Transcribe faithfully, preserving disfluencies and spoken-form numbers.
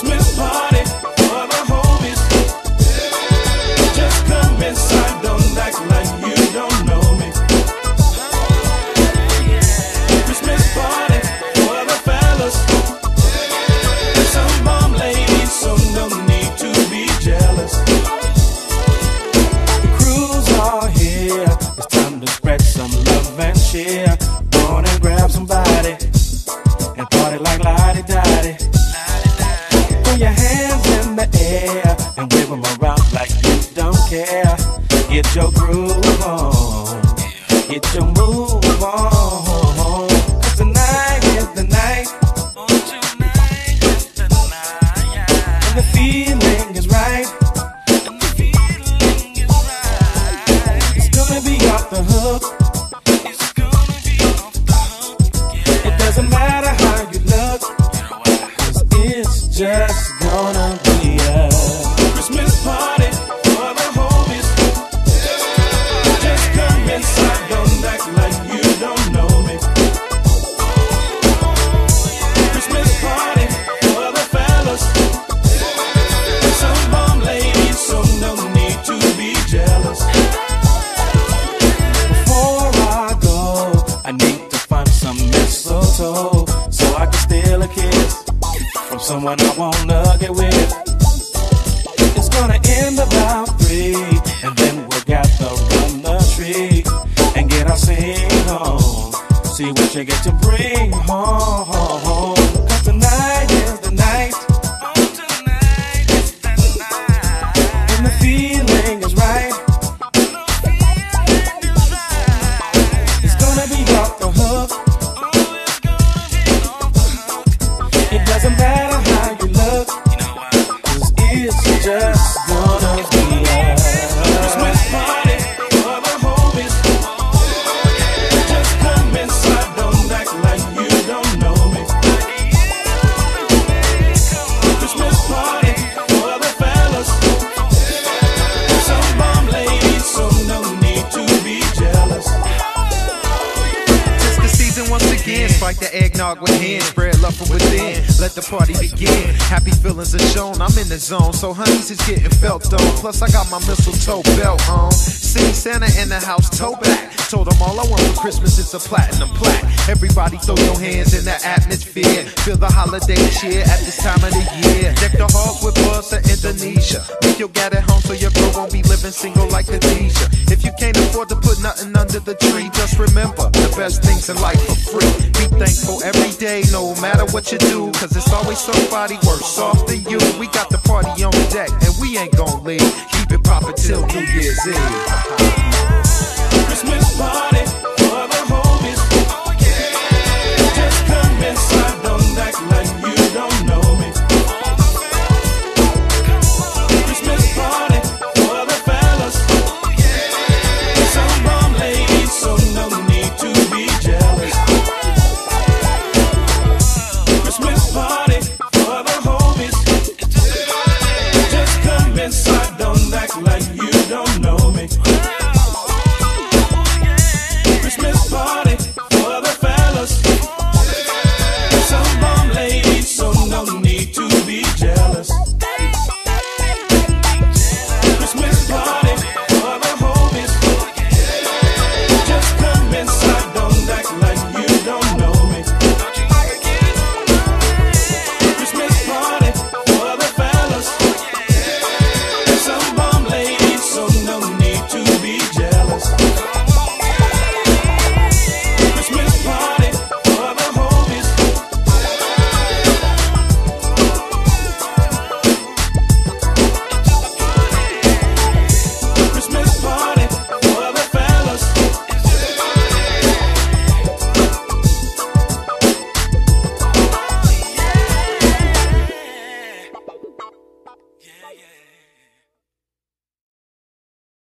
Christmas party for the homies. Just come inside, don't act like you don't know me. Christmas party for the fellas. Some bomb ladies, so no need to be jealous. The crews are here, it's time to spread some love and cheer. Go on and grab somebody and party like la-di-da-di. Put your hands in the air and wave them around like you don't care. Get your groove on, get your move on. 'Cause tonight is the night, and the feeling is right. It's gonna be off the hook. It doesn't matter how you look, 'cause it's just gonna be a Christmas party for the homies. Just come inside, don't act like you don't know me. Christmas party for the fellas. Some bomb ladies, so no need to be jealous. Before I go, I need to find some mistletoe so I can steal a kiss from someone I wanna get with. It's gonna end about three, and then we'll gather around the tree and get our sing on. See what you get to bring home. 'Cause tonight is the night, and the feeling is right. It's gonna be off the hook. It doesn't matter how you look, 'cause it's just gonna be a Christmas party for the homies. Just come inside, don't act like you don't know me. Christmas party for the fellas. Some bomb ladies, so no need to be jealous. It's the season once again. Spike the eggnog with hands, spread love from within. Let the party begin. Happy feelings are shown. I'm in the zone, so honeys is getting felt on. Plus I got my mistletoe belt on. See Santa in the house, toe back. Told them all I want for Christmas is a platinum plaque. Everybody throw your hands in the atmosphere. Feel the holiday cheer at this time of the year. Deck the halls with buzz to Indonesia. Make your gat at home so your girl won't be living single like Khadijah. If you can't afford to put nothing under the tree, just remember the best things in life are free. Be thankful every day, no matter what you do, 'cause it's always somebody worse off than you. We got the party on deck and we ain't gon' leave. Keep it poppin' till New Year's Eve. Christmas party